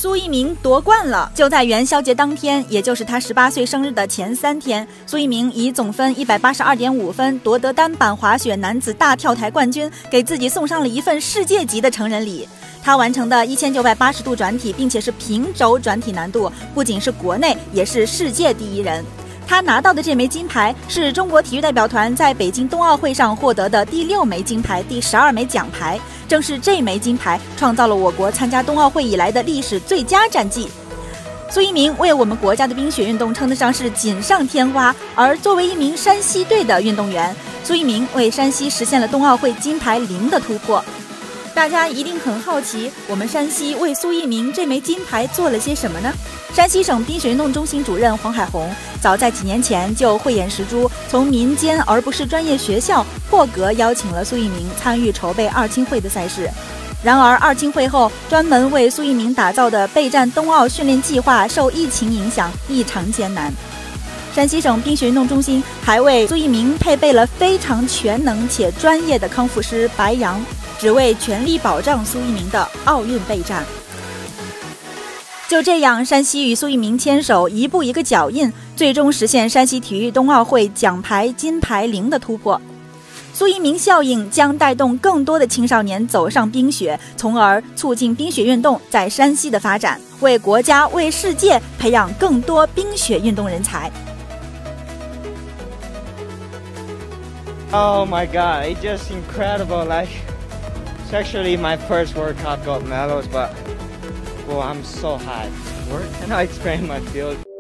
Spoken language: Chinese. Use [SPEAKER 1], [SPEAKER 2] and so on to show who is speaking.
[SPEAKER 1] 苏翊鸣夺冠了！就在元宵节当天，也就是他18岁生日的前3天，苏翊鸣以总分182.5分夺得单板滑雪男子大跳台冠军，给自己送上了一份世界级的成人礼。他完成的1980度转体，并且是平轴转体难度，不仅是国内，也是世界第一人。他拿到的这枚金牌是中国体育代表团在北京冬奥会上获得的第6枚金牌、第12枚奖牌。正是这枚金牌创造了我国参加冬奥会以来的历史最佳战绩。苏翊鸣为我们国家的冰雪运动称得上是锦上添花，而作为一名山西队的运动员，苏翊鸣为山西实现了冬奥会金牌0的突破。大家一定很好奇，我们山西为苏翊鸣这枚金牌做了些什么呢？山西省冰雪运动中心主任黄海红早在几年前就慧眼识珠，从民间而不是专业学校破格邀请了苏翊鸣参与筹备二青会的赛事。然而二青会后，专门为苏翊鸣打造的备战冬奥训练计划受疫情影响异常艰难。山西省冰雪运动中心还为苏翊鸣配备了非常全能且专业的康复师白杨，只为全力保障苏翊鸣的奥运备战。就这样，山西与苏翊鸣牵手，一步一个脚印，最终实现山西体育冬奥会奖牌金牌0的突破。苏翊鸣效应将带动更多的青少年走上冰雪，从而促进冰雪运动在山西的发展，为国家、为世界培养更多冰雪运动人才。
[SPEAKER 2] Oh my god, it's just incredible. Like, it's actually my first World Cup gold medals, but well, I'm so high. Where can I explain my feelings?